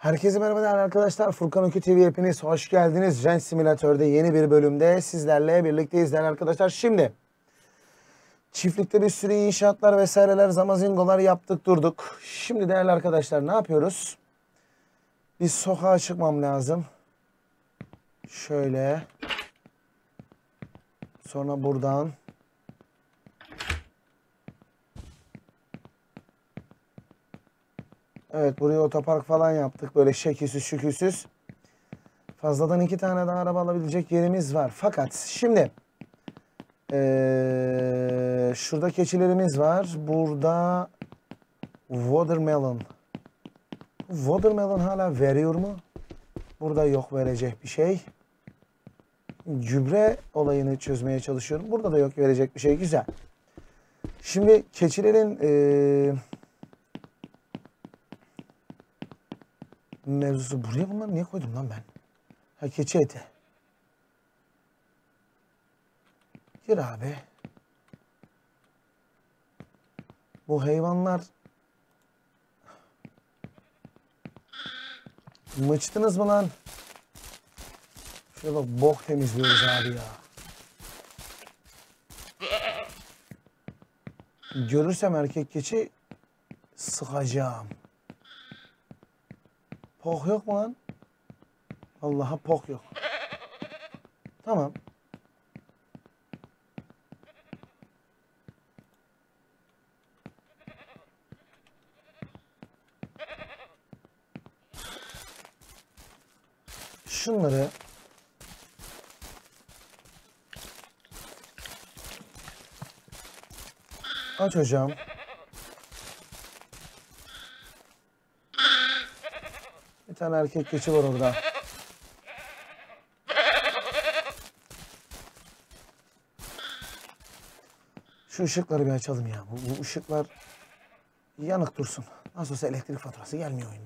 Herkese merhaba değerli arkadaşlar. Furkan Ökü TV hepiniz hoş geldiniz. Ranch Simülatör'de yeni bir bölümde sizlerle birlikteyiz değerli arkadaşlar. Şimdi çiftlikte bir sürü inşaatlar vesaireler, zamazingolar yaptık durduk. Şimdi değerli arkadaşlar ne yapıyoruz? Bir sokağa çıkmam lazım. Şöyle. Sonra buradan. Evet, buraya otopark falan yaptık. Böyle şekilsiz şükürsüz. Fazladan 2 tane daha araba alabilecek yerimiz var. Fakat şimdi şurada keçilerimiz var. Burada watermelon. Watermelon hala veriyor mu? Burada yok verecek bir şey. Gübre olayını çözmeye çalışıyorum. Burada da yok verecek bir şey. Güzel. Şimdi keçilerin mevzusu. Buraya bunları niye koydum lan ben? Ha, keçi eti. Gir abi. Bu hayvanlar mıçtınız mı lan? Şöyle bak, bok temizliyoruz abi ya. Görürsem erkek keçi sıkacağım. Pok yok mu lan? Allah'a pok yok. Tamam. Şunları aç hocam. Bir tane erkek keçi var orada. Şu ışıkları bir açalım ya. Bu ışıklar yanık dursun. Nasıl olsa elektrik faturası gelmiyor oyunda.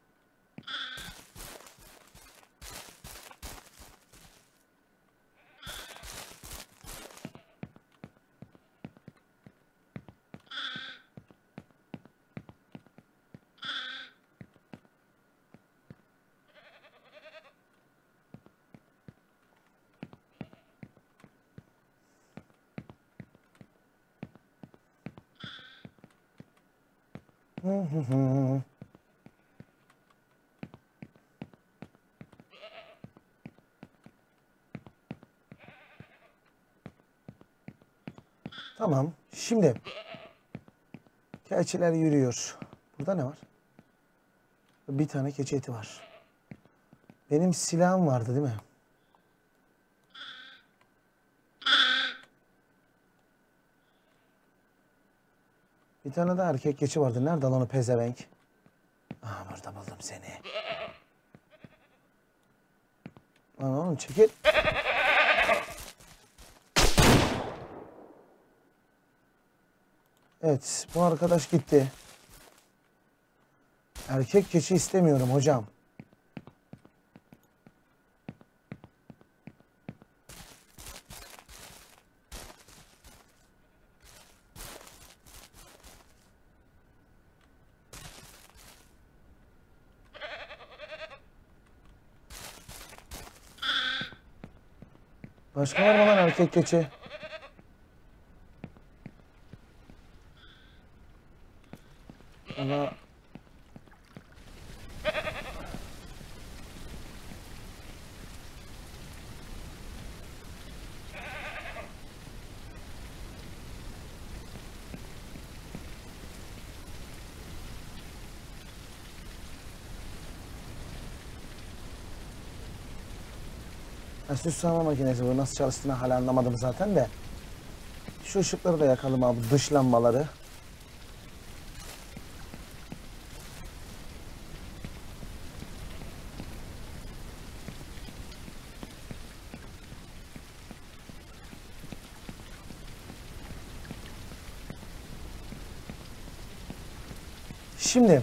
Tamam. Şimdi keçiler yürüyor. Burada ne var? Bir tane keçi eti var. Benim silahım vardı değil mi? Bir tane daha erkek keçi vardı. Nerede lan o pezevenk? Aha, burada buldum seni. Lan oğlum çekil. Evet, bu arkadaş gitti. Erkek keçi istemiyorum hocam. Başka var mı lan erkek keçi? Ama süs sağma makinesi bu. Nasıl çalıştığını hala anlamadım zaten de. Şu ışıkları da yakalım abi. Dış lambaları. Şimdi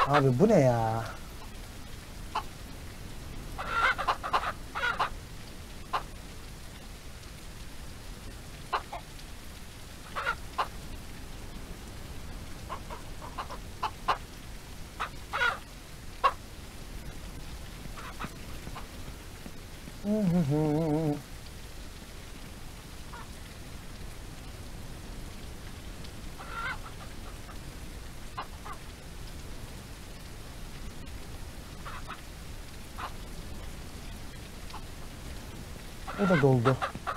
Abi bu ne ya? O da doldu.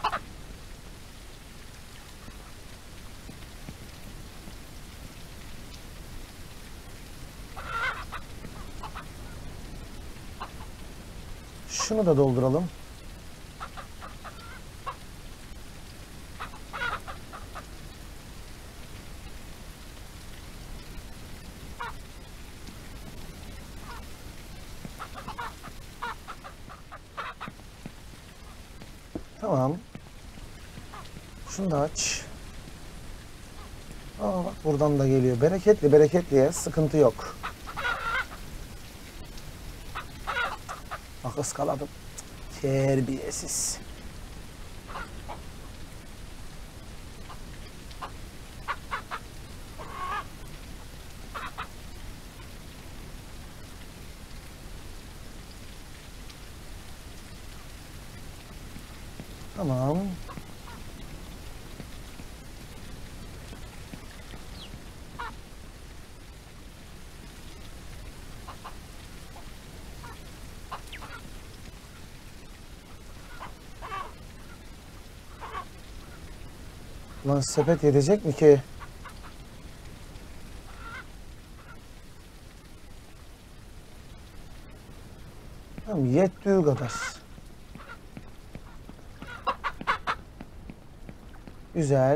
Şunu da dolduralım. Tamam. Şunu da aç. Aa, bak buradan da geliyor. Bereketli bereketliye sıkıntı yok. Bak ıskaladım. Terbiyesiz. Tamam. Lan sepet yetecek mi ki? Tamam, yettiği kadar. Güzel.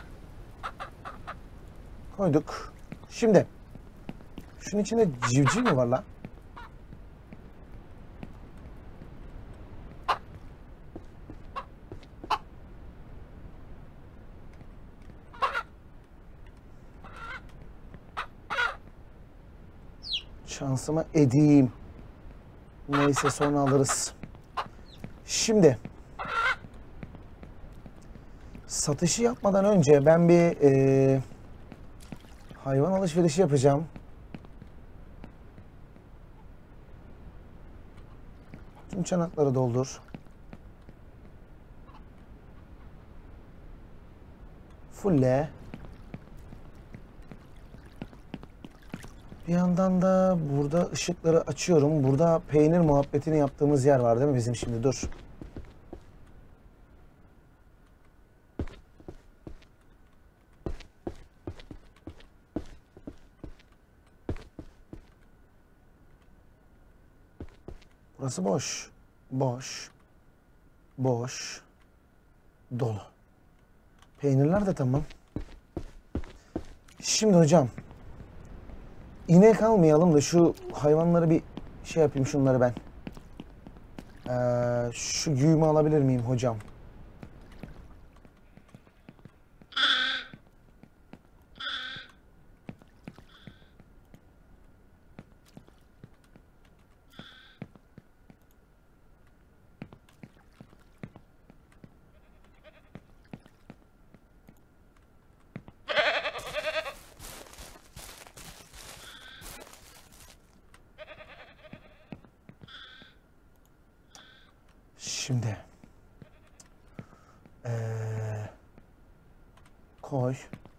Koyduk. Şimdi şunun içinde civciv mi var lan? Şansıma edeyim. Neyse sonra alırız. Şimdi satışı yapmadan önce ben bir hayvan alışverişi yapacağım. Tüm çanakları doldur. Fulle. Bir yandan da burada ışıkları açıyorum. Burada peynir muhabbetini yaptığımız yer var değil mi bizim şimdi? Dur. Burası boş. Boş. Boş. Dolu. Peynirler de tamam. Şimdi hocam. İnek almayalım da şu hayvanları bir şey yapayım, şunları ben. Şu güğümü alabilir miyim hocam? Şimdi koy.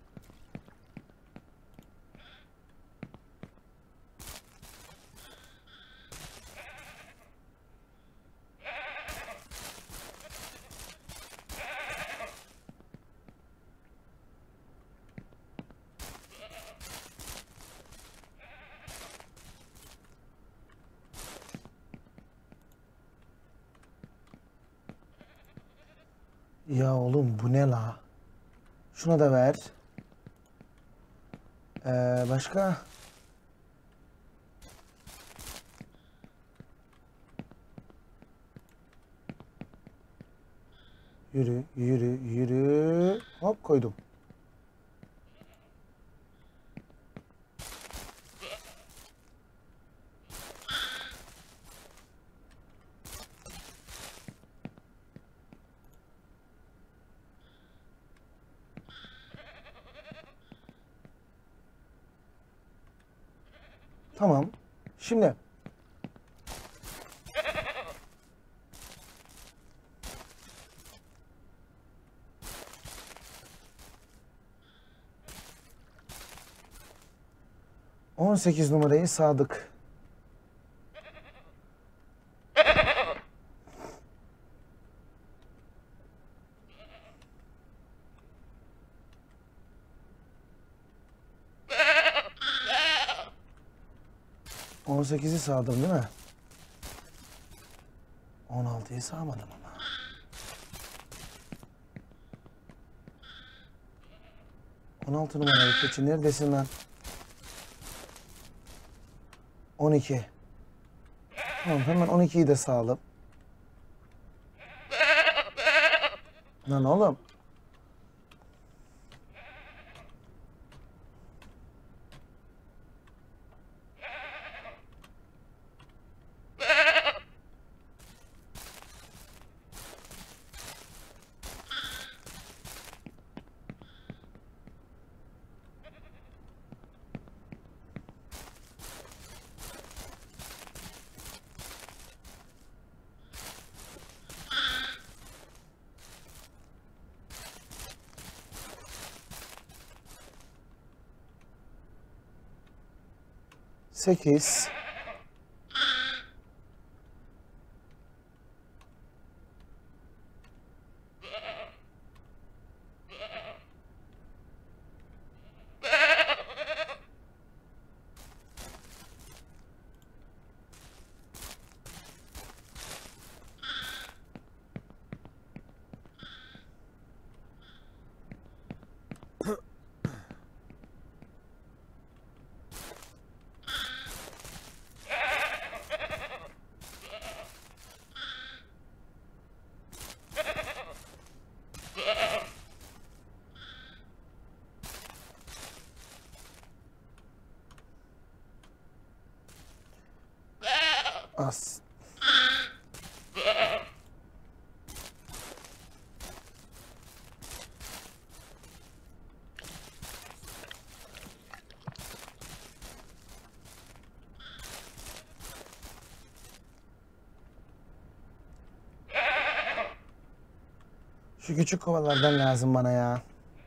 Ya oğlum bu ne la? Şuna da ver. Başka? Yürü, yürü, yürü. Hop koydum. Tamam. Şimdi ...18 numarayı Sadık. ...18'i sağdım değil mi? 16'yı sağmadım ama. ...16 numaralı keçi neredesin lan? 12. Tamam, hemen 12'yi de sağlam. Lan oğlum. Sekiz. Az. Şu küçük kovalardan lazım bana ya.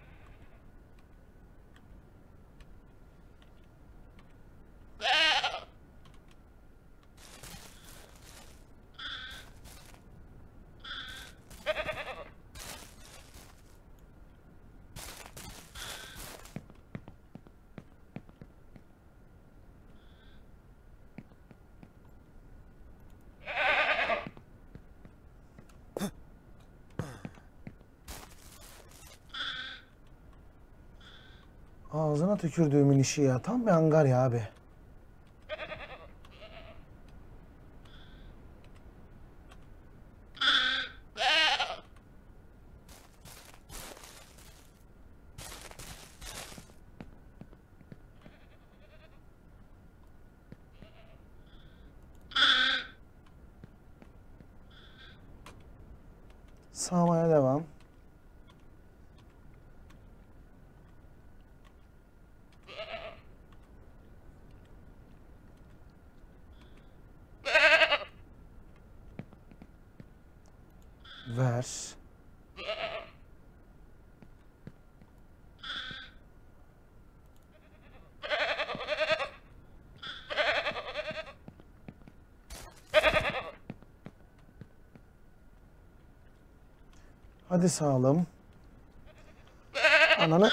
Ağzına tükürdüğümün işi ya. Tam bir hangar ya abi. Sağmaya devam. Ver. Hadi sağlam. Ananı.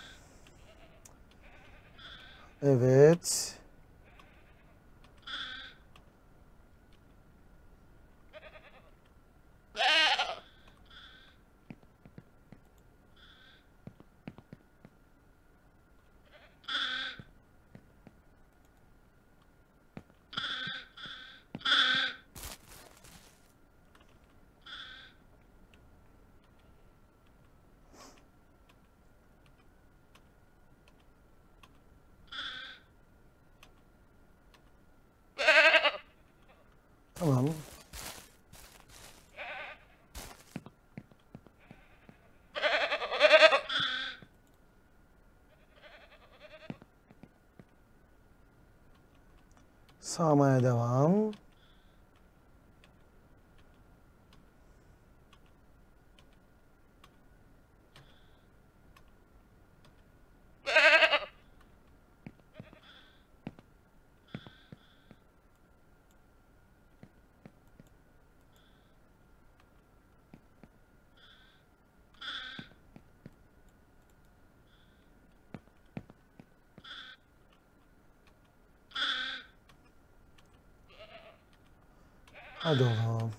Evet. Tamam. Sağmaya devam. Hadi oğlum.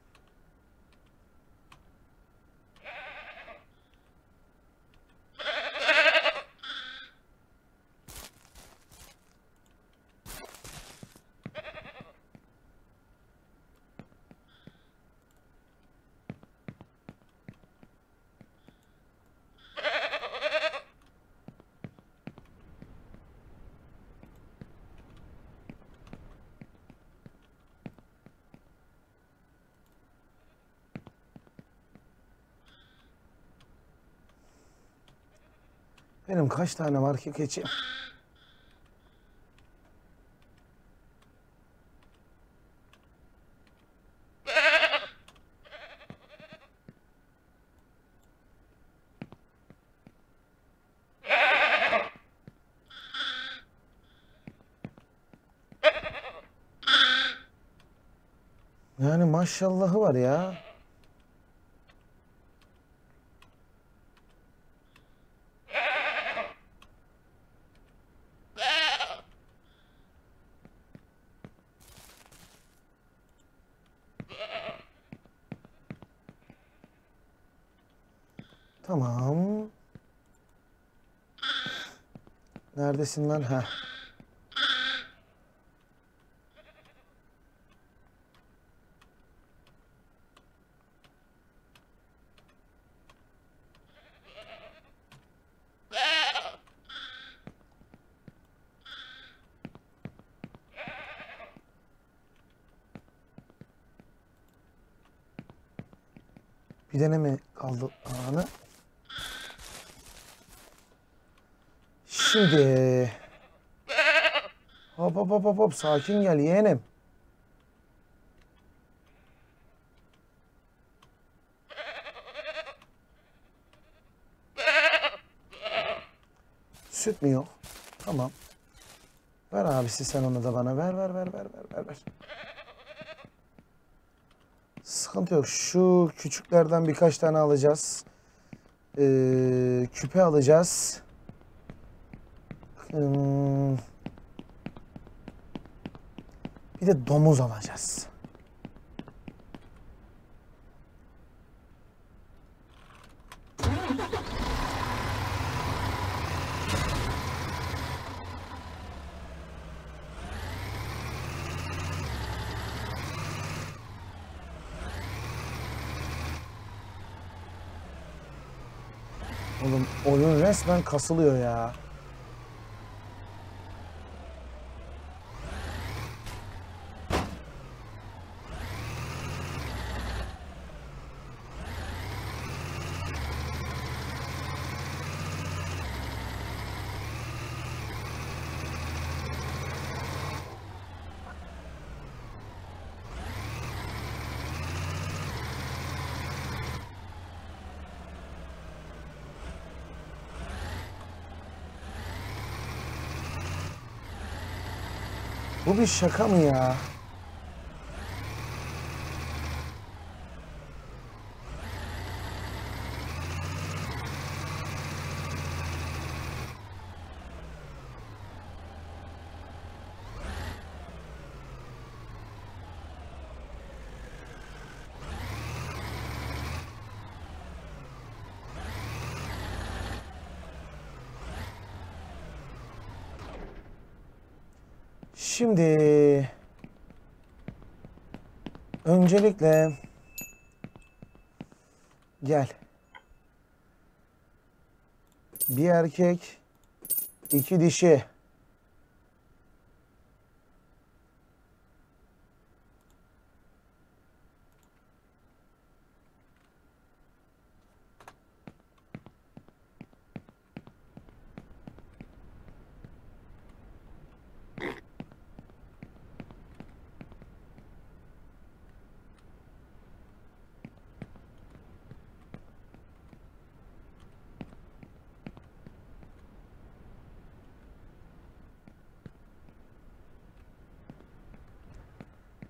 Benim kaç tane var ki keçi? Yani maşallahı var ya. Tamam. Neredesin lan? Ha. Bir tane mi kaldı anı? Şimdi hop hop hop hop hop sakin gel yeğenim. Süt mü yok? Tamam. Ver abisi sen onu da bana. Ver. Sıkıntı yok. Şu küçüklerden birkaç tane alacağız. Küpe alacağız. Bir de domuz alacağız. Oğlum oyun resmen kasılıyor ya. Bu bir şaka mı ya? Şimdi öncelikle gel. Bir erkek, iki dişi.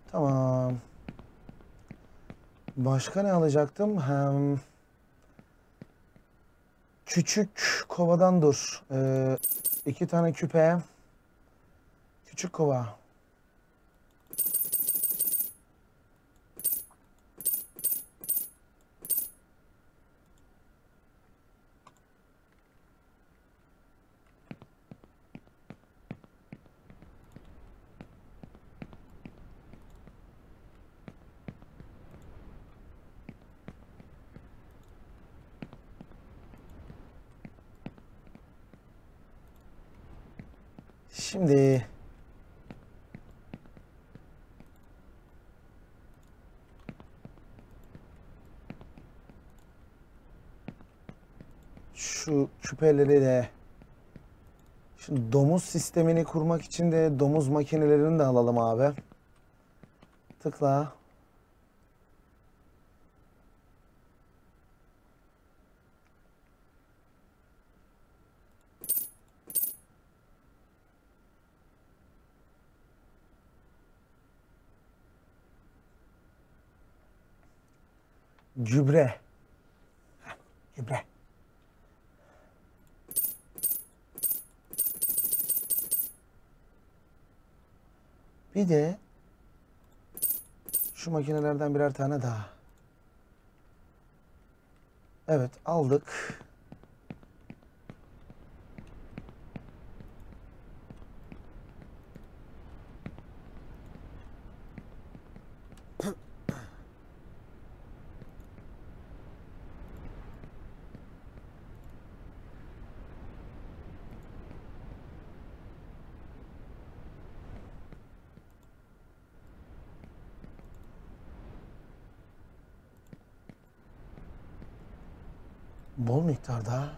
Tamam. Başka ne alacaktım? Hem küçük kovadan dur. 2 tane küpe. Küçük kova. Şimdi şu küpeleri de, şimdi domuz sistemini kurmak için de domuz makinelerini de alalım abi. Tıkla. Gübre. Gübre. Bir de şu makinelerden birer tane daha. Evet, aldık. Bol miktarda.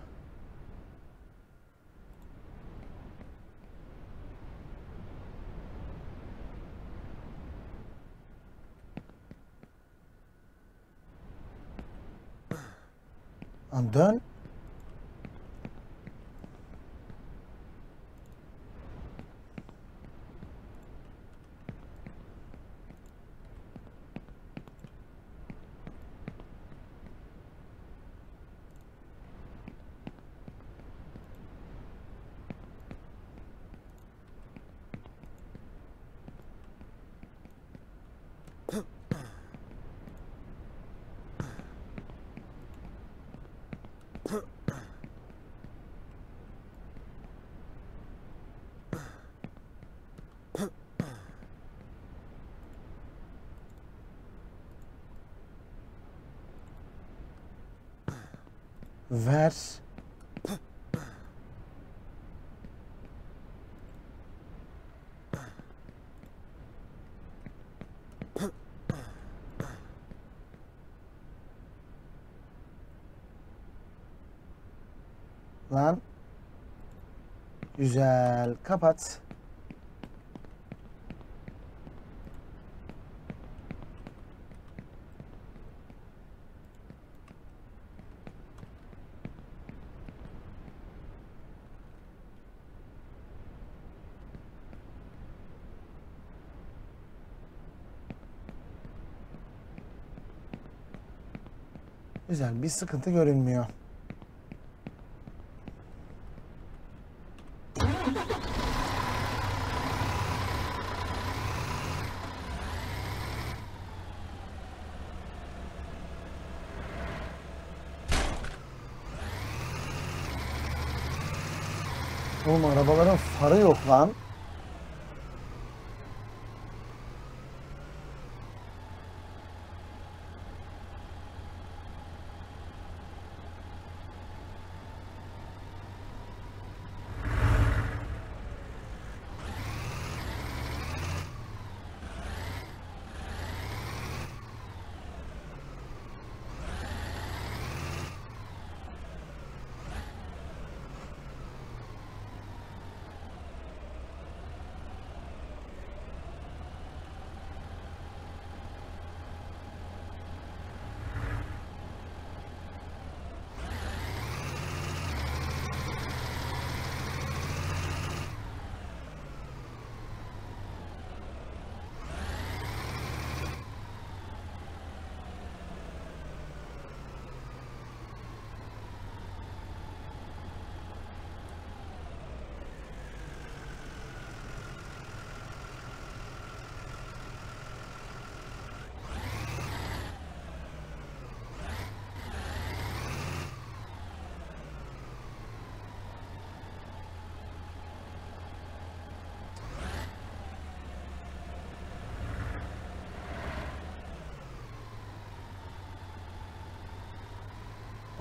Lan dön. Ver. Lan. Güzel. Kapat. Güzel. Bir sıkıntı görünmüyor. Oğlum arabaların farı yok lan.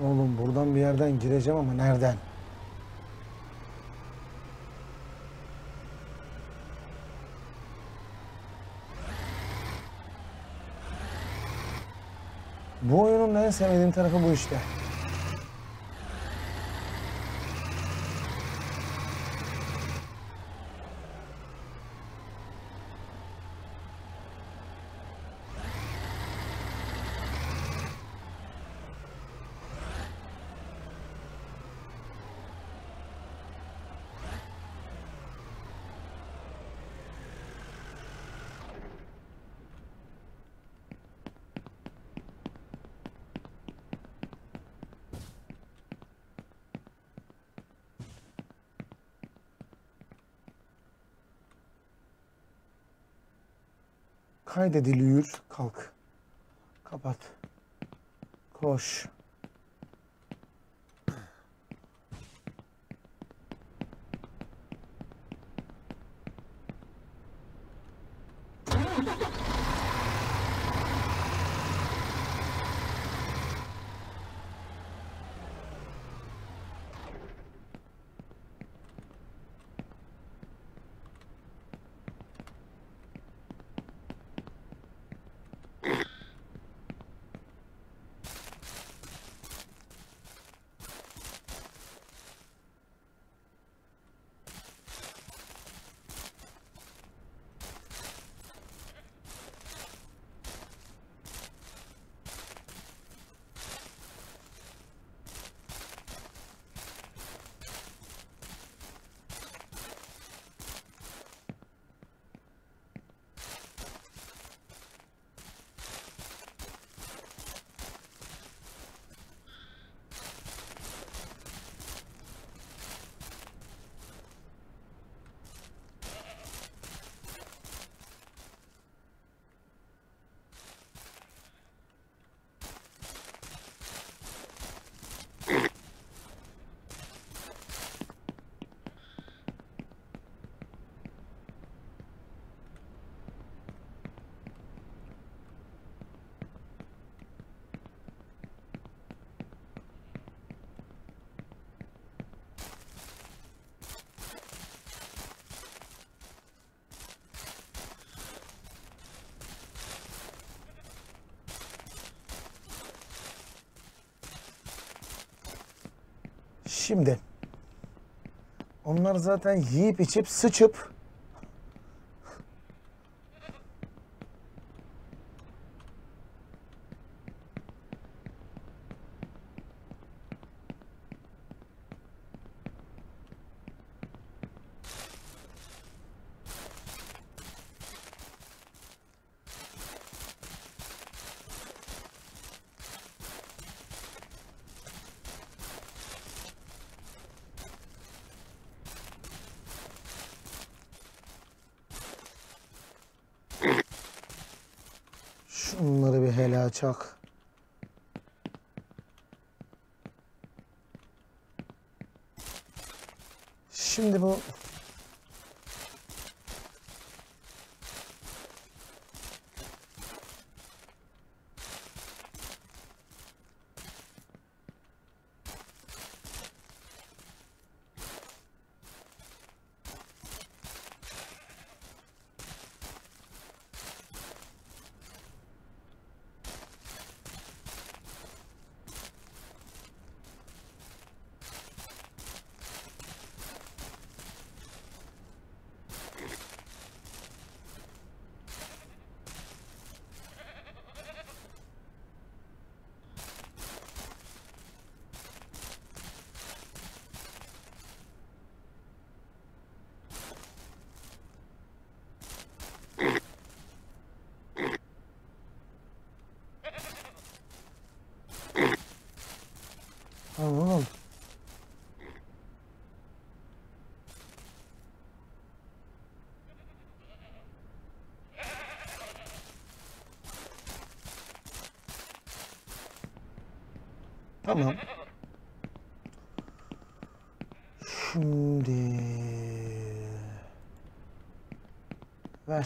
Oğlum buradan bir yerden gireceğim ama nereden? Bu oyunun en sevmediğim tarafı bu işte. Kaydediliyor. Kalk. Kapat. Koş. Şimdi onlar zaten yiyip içip sıçıp şunları bir helal çak. Şimdi bu oğlum tamam. Şimdi ver.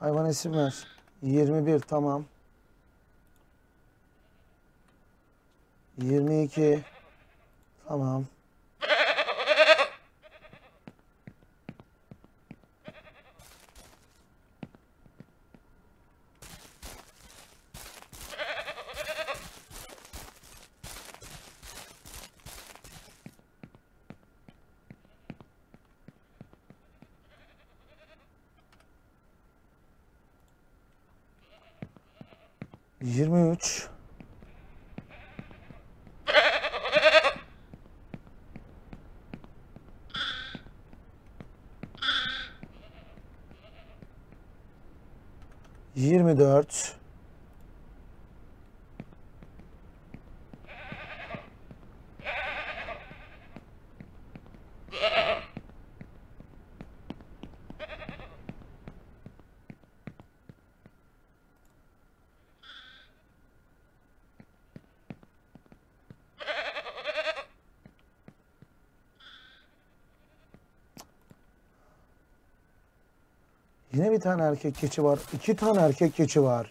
Hayvan isim ver. 21 tamam. 22 tamam. 23 24 Yine bir tane erkek keçi var. 2 tane erkek keçi var.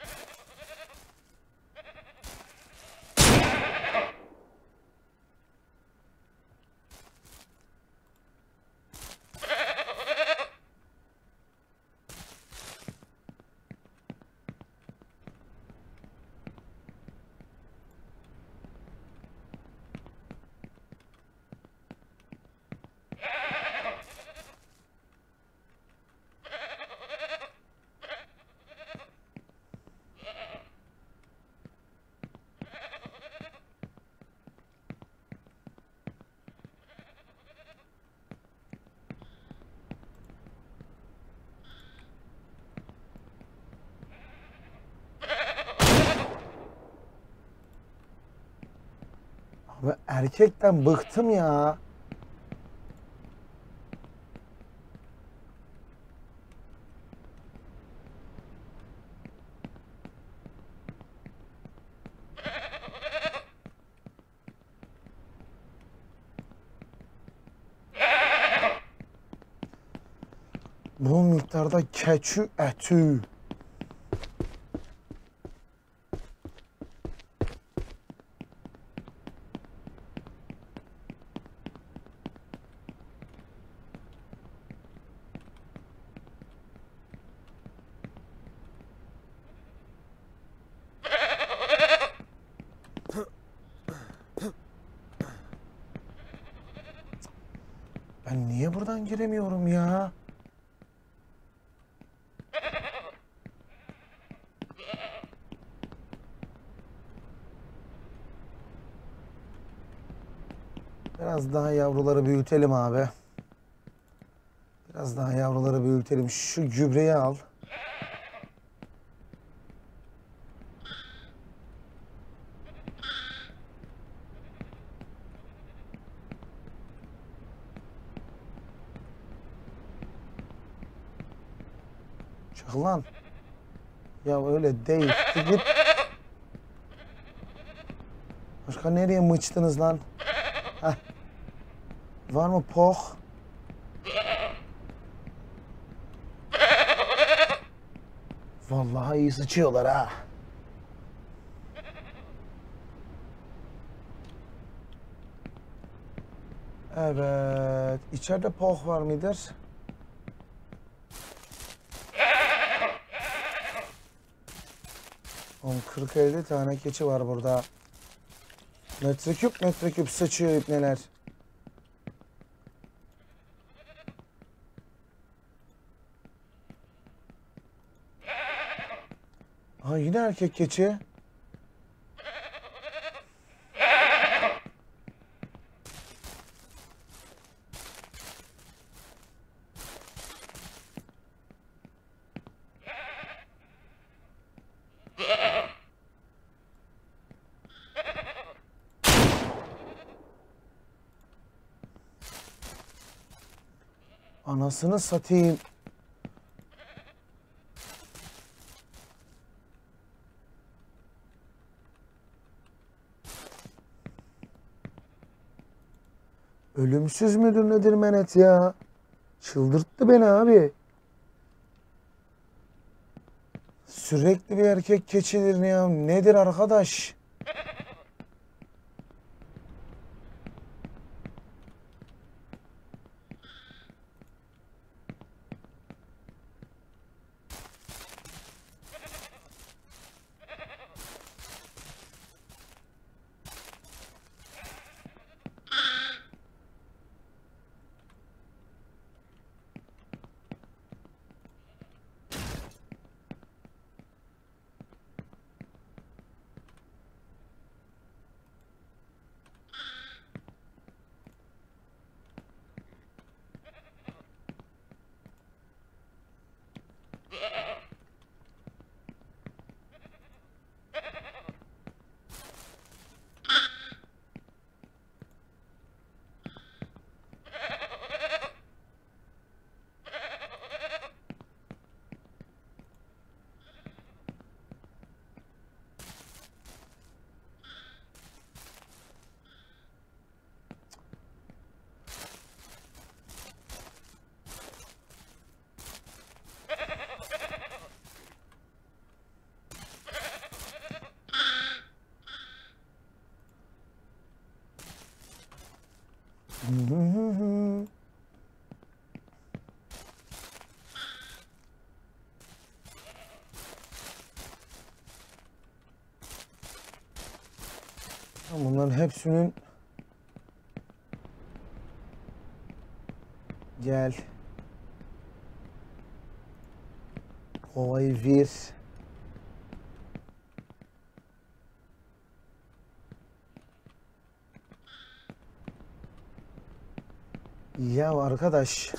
Abi erkekten bıktım ya. Bu miktarda keçi eti. Ben niye buradan giremiyorum ya? Biraz daha yavruları büyütelim abi. Biraz daha yavruları büyütelim. Şu gübreyi al. Çık lan. Ya öyle değil. Git. Başka nereye mıçtınız lan? Heh. Var mı poh? Vallahi iyi sıçıyorlar ha. Evet. İçeride poh var mıdır? Oğlum 40-50 tane keçi var burada. Metreküp sıçıyor ipneler. Ha yine erkek keçi. Anasını satayım. Ölümsüz müdür nedir menet ya? Çıldırttı beni abi. Sürekli bir erkek keçidir ya. Nedir arkadaş? Bunların hepsinin gel kovayı ver. Ya arkadaş.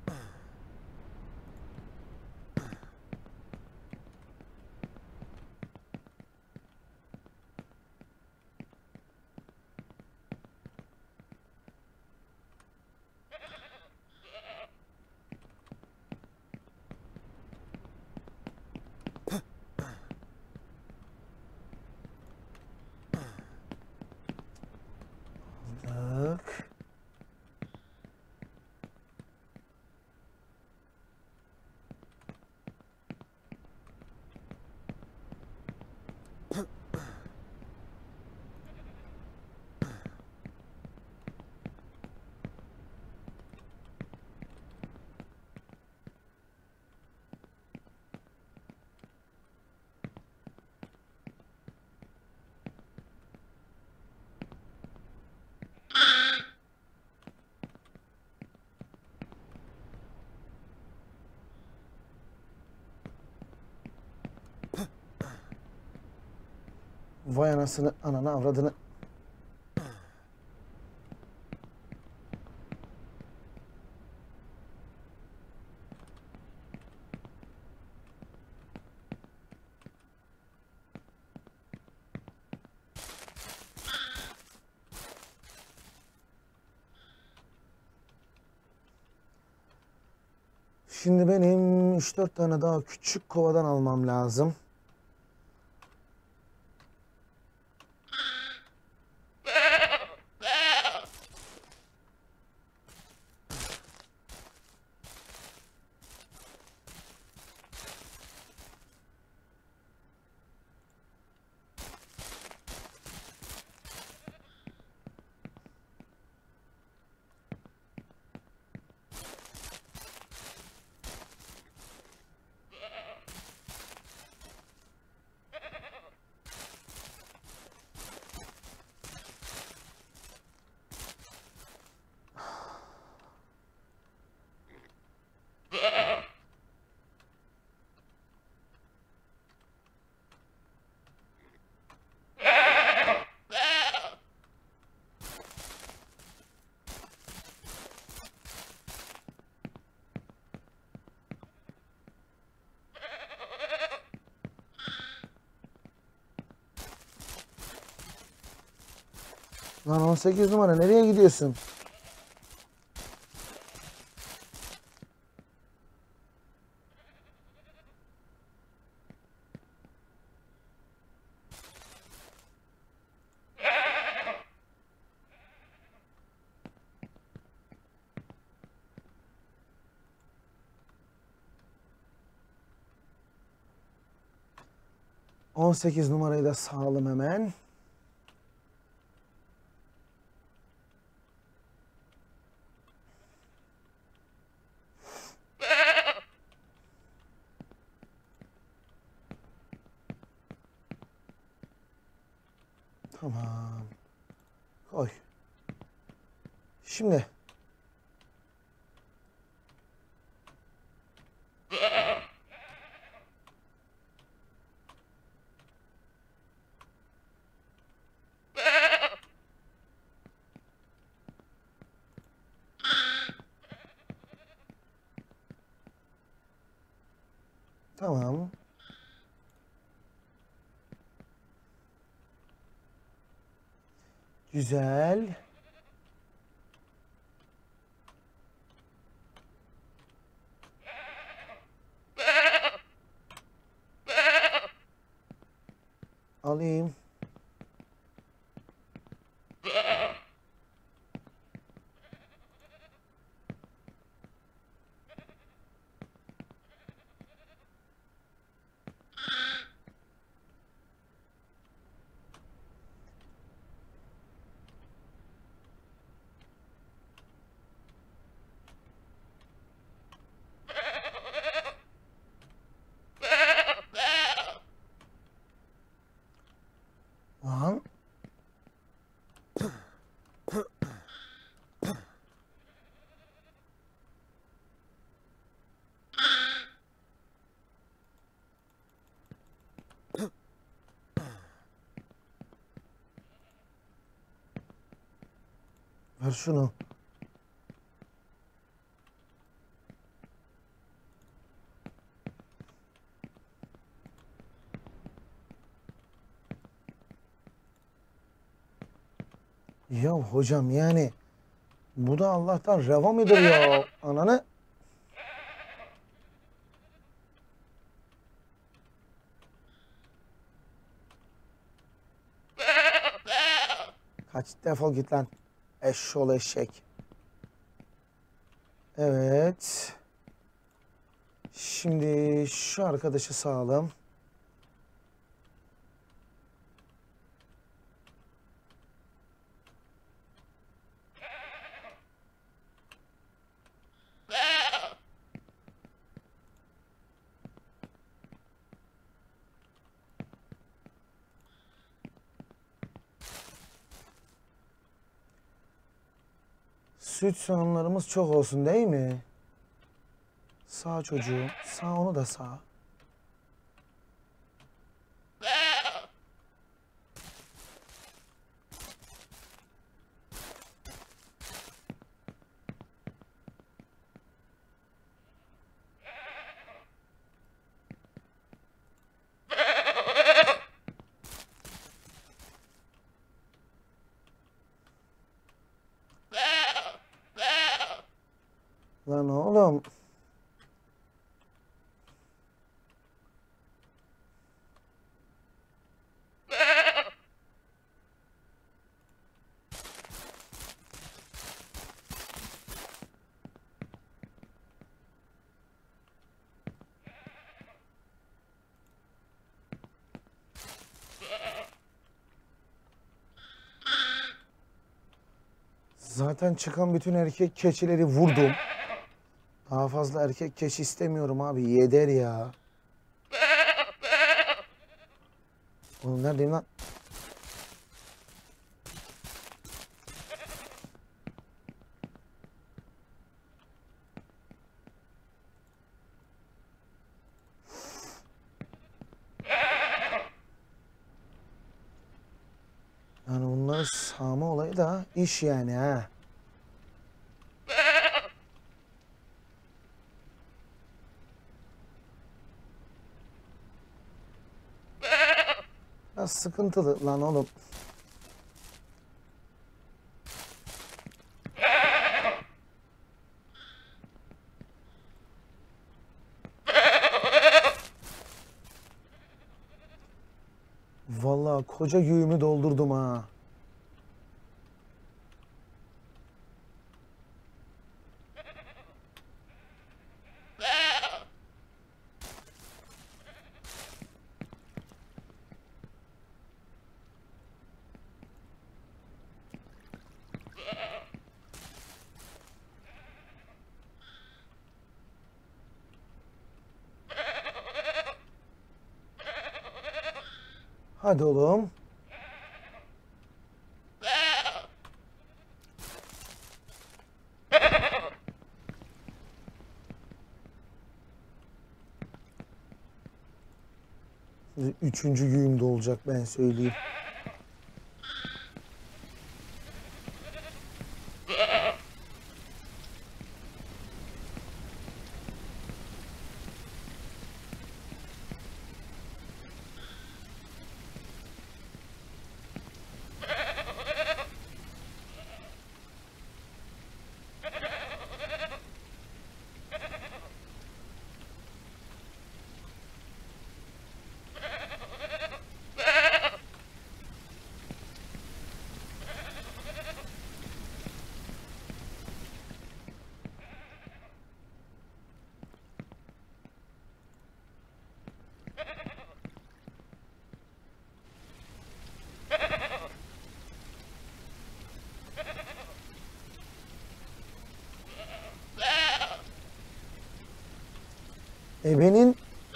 Bak. Vay anasını, ananı avradını. Şimdi benim 3-4 tane daha küçük kovadan almam lazım. Lan 18 numara nereye gidiyorsun? 18 numarayı da sağalım hemen. Tamam. Koy. Şimdi. Tamam. Güzel. Alayım. Lan. Ver şunu. Ya hocam yani bu da Allah'tan reva mıdır ya? Ananı. Kaç, defol git lan. Eşşoğlu eşek. Evet. Şimdi şu arkadaşı sağlam. Süt soğanlarımız çok olsun değil mi? Sağ çocuğum. Sağ, onu da sağ. Lan oğlum. Zaten çıkan bütün erkek keçileri vurdum. Daha fazla erkek keçi istemiyorum abi. Yeter ya. Oğlum neredeyim lan? Yani bunları sağma olayı da iş yani ha. Biraz sıkıntılı lan oğlum. Vallahi koca güğümü doldurdum ha. Hadi oğlum. Üçüncü güğümde olacak, ben söyleyeyim. Ebenin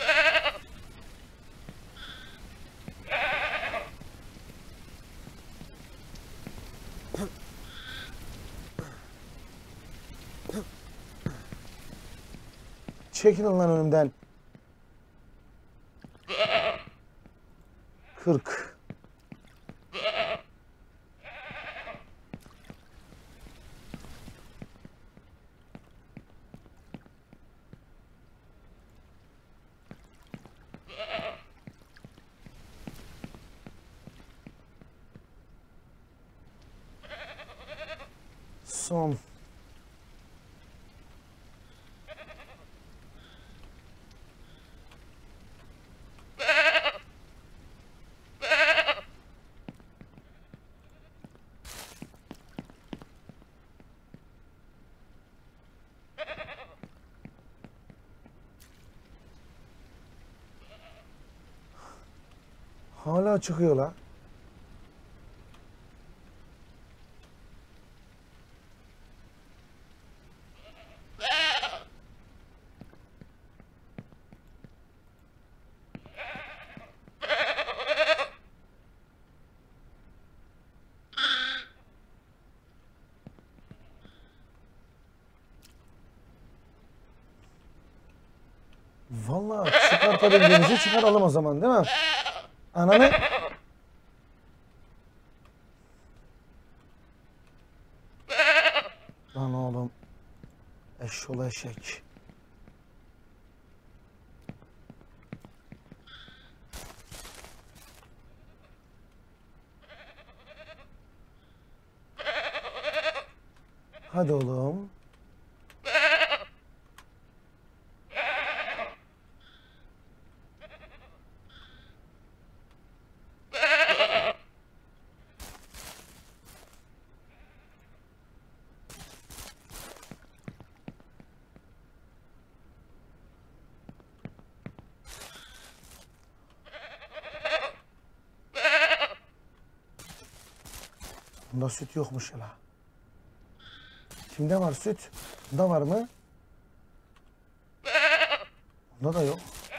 çekilin lan önümden. 40. Son. Hala çıkıyor la. Vallahi çıkartabildiğimizi çıkaralım o zaman, değil mi? Ananı. Lan oğlum. Eşşoğlu eşek. Hadi oğlum. Bunda süt yokmuş ya la. Kimde var süt? Bunda var mı? Bunda da yok.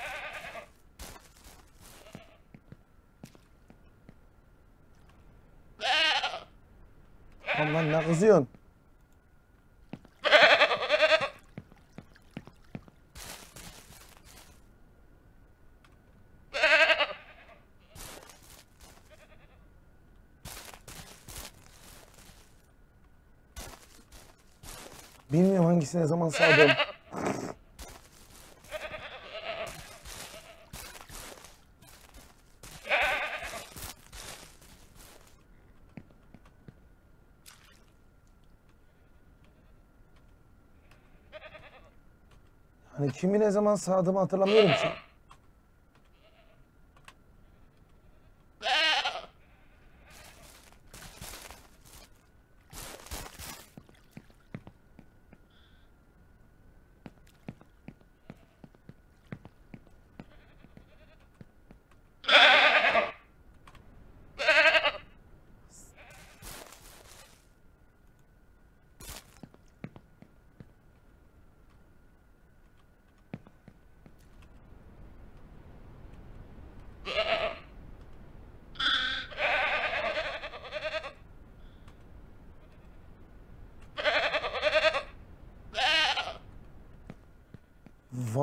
Aman ne kızıyorsun? Bilmiyorum hangisine zaman sağdım. Hani kimi ne zaman sağdığımı hatırlamıyorum ki.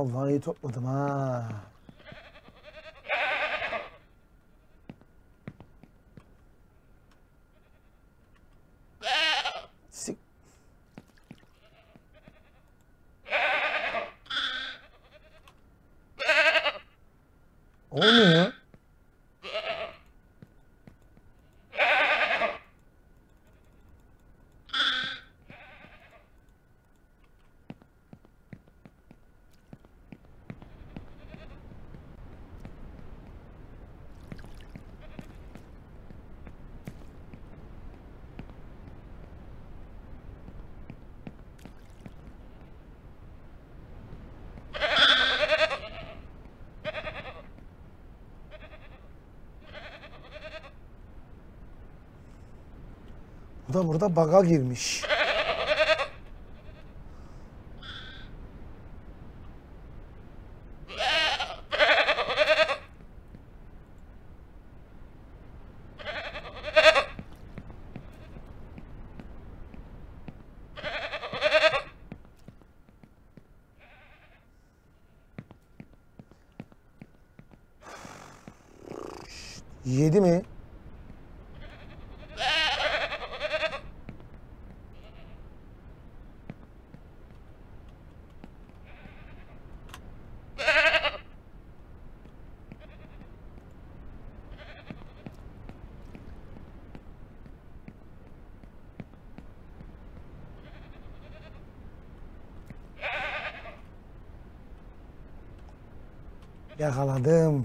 Vallahi iyi topladım ha. Sik. Olmuyor. Bu da burada bug'a girmiş. Yedi mi? Yakaladım.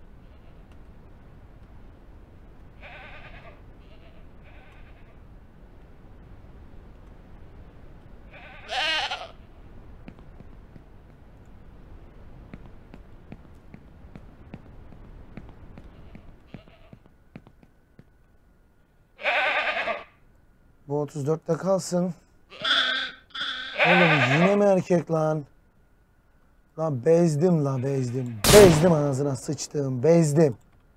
Bu 34'te kalsın. Oğlum yine mi erkek lan? Lan bezdim la bezdim. Bezdim ağzına sıçtım. Bezdim.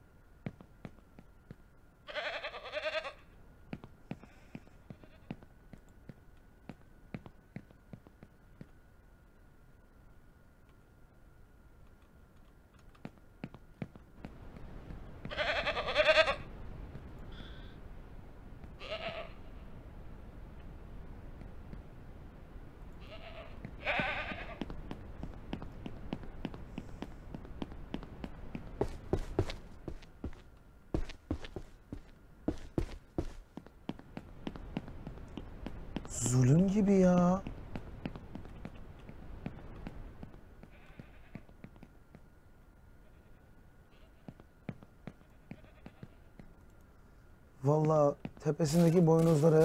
Zulüm gibi ya. Vallahi tepesindeki boynuzları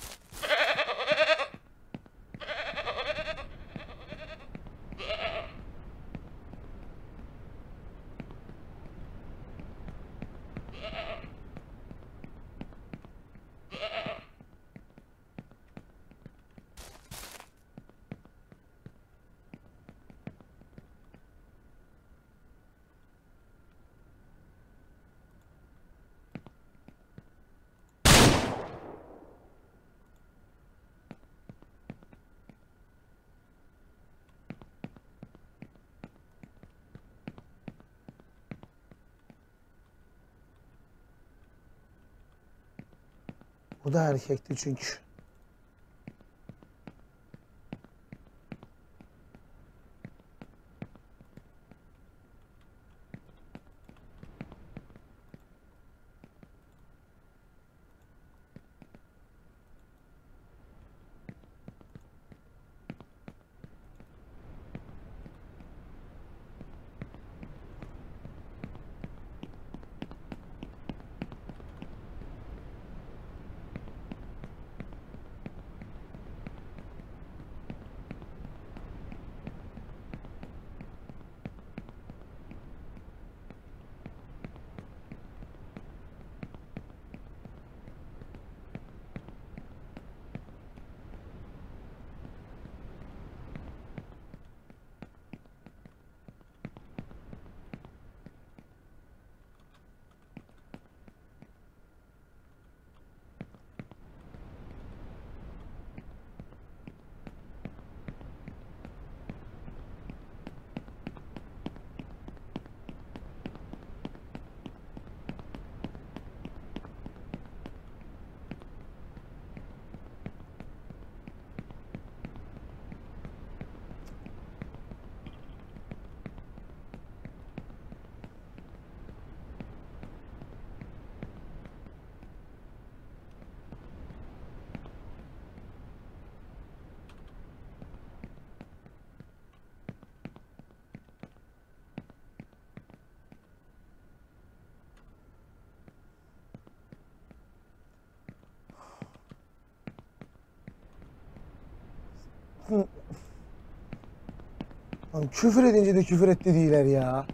bu da erkekti çünkü. Lan küfür edince de küfür etti değiller ya.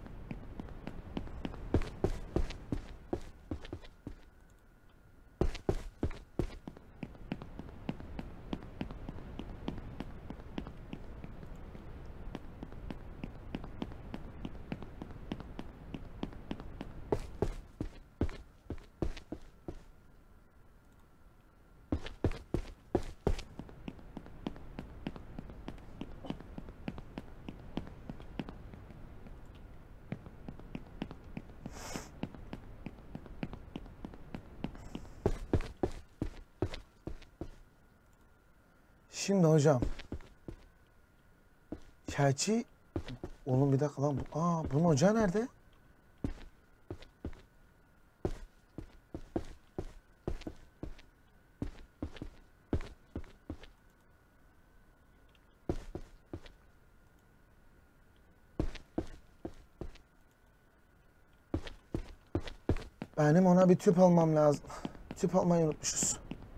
Şimdi hocam. Gerçi oğlum bir dakika lan. Bunun ocağı nerede? Benim ona bir tüp almam lazım. Tüp almayı unutmuşuz.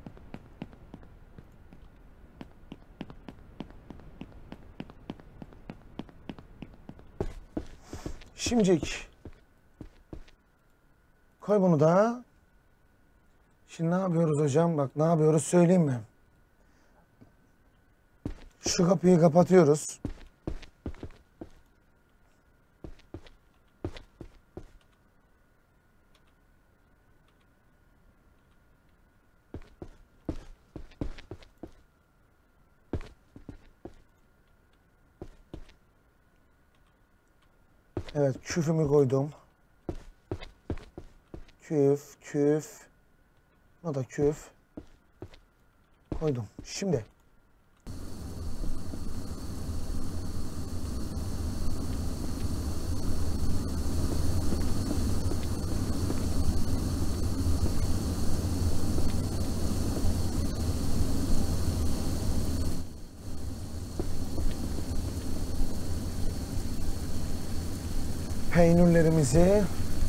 Şimdicik. Koy bunu da. Şimdi ne yapıyoruz hocam? Bak ne yapıyoruz söyleyeyim mi? Şu kapıyı kapatıyoruz. Evet, küfümü koydum. Küf, küf. Buna da küf. Koydum. Şimdi. Peynirlerimizi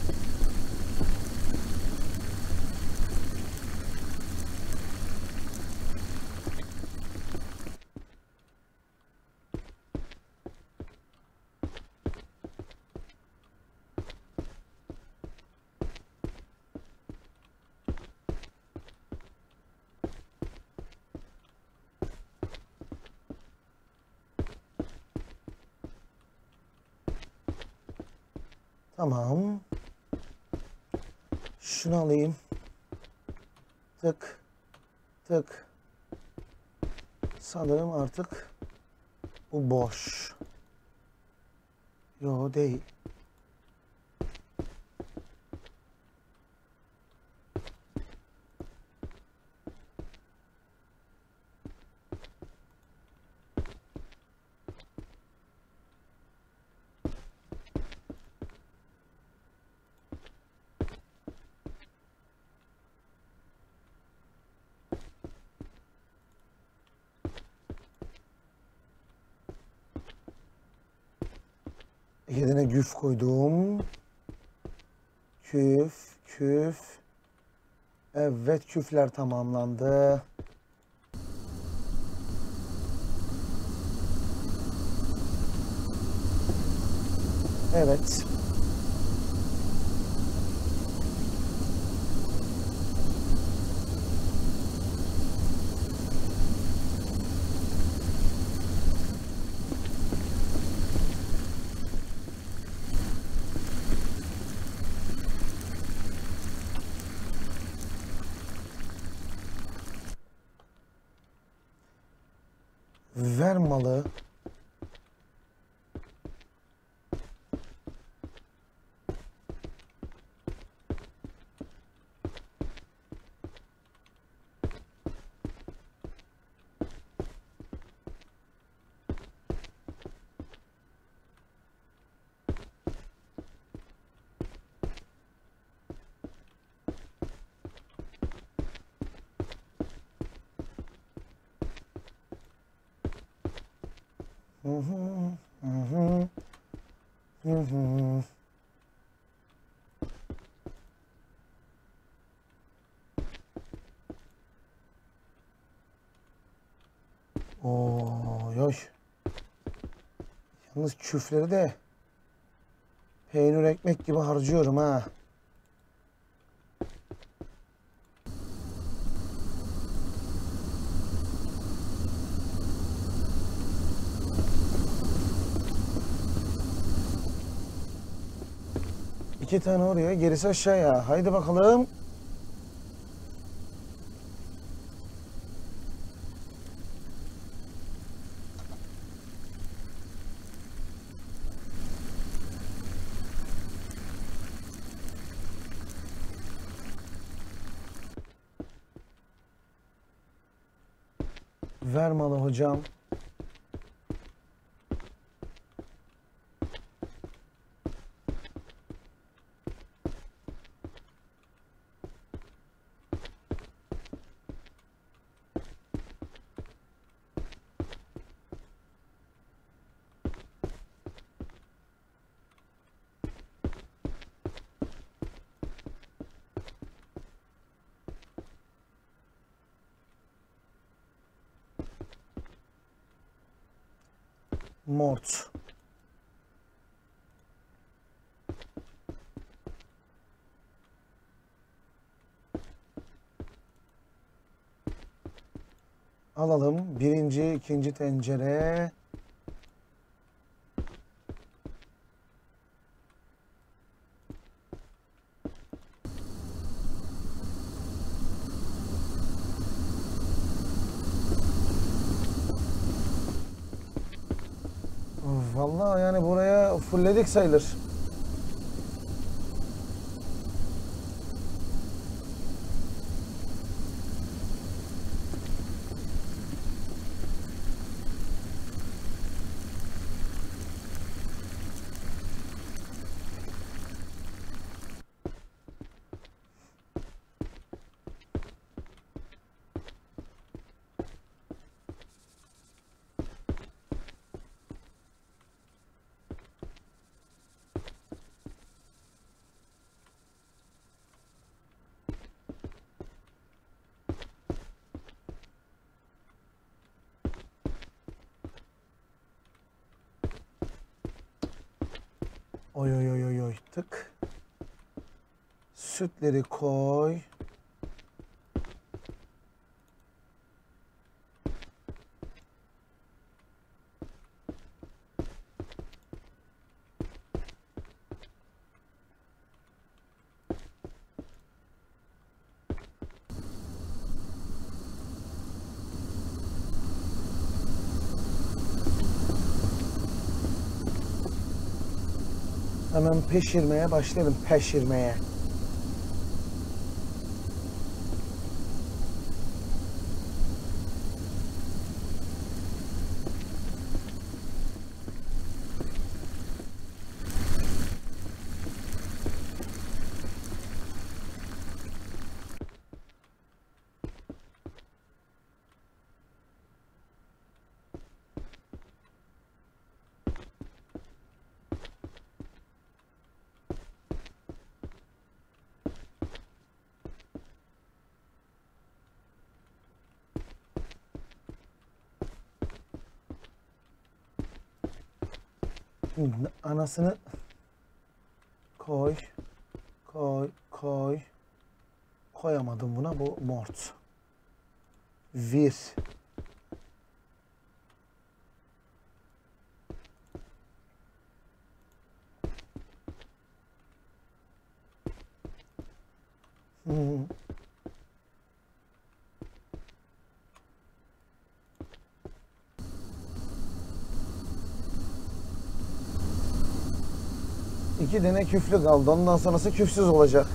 tamam. Şunu alayım. Tık. Tık. Sanırım artık bu boş. Yo değil. Yerine güf koydum. Küf, küf. Evet, küfler tamamlandı. Evet. Ver malı. Hı hı, hı hı, hı hı. Oy oy. Yalnız küfleri de peynir ekmek gibi harcıyorum ha. İki tane oraya, gerisi aşağıya. Haydi bakalım. Ver malı hocam. Mort. Alalım. Birinci, ikinci tencere. Vallahi yani buraya fullledik sayılır. Oy oy oy oy oy tık. Sütleri koy. Hemen pişirmeye başlayalım. Pişirmeye. Anasını koy. Koy. Koy. Koyamadım buna. Bu mort. Vir. Hmm. İki tane küflü kaldı. Ondan sonrası küfsüz olacak.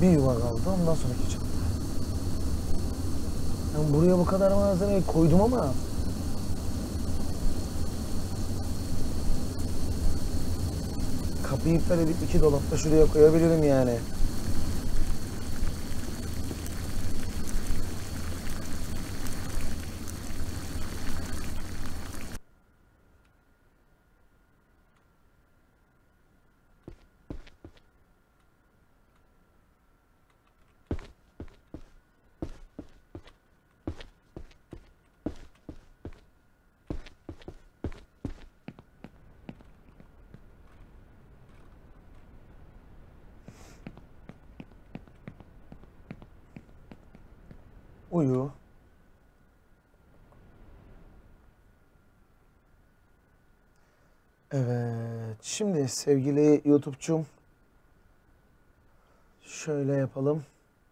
Bir yuva kaldı. Ondan sonraki çatı. Ben buraya bu kadar malzemeyi koydum ama kapıyı iptal edip 2 dolapta şuraya koyabilirim yani. Uyu. Evet. Şimdi sevgili YouTube'cum şöyle yapalım.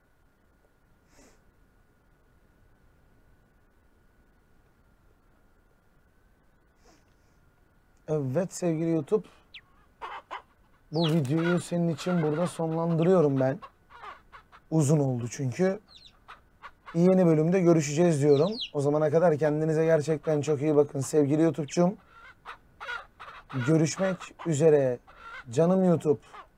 Evet sevgili YouTube. Bu videoyu senin için burada sonlandırıyorum ben. Uzun oldu çünkü. Yeni bölümde görüşeceğiz diyorum. O zamana kadar kendinize gerçekten çok iyi bakın sevgili YouTube'cum. Görüşmek üzere. Canım YouTube.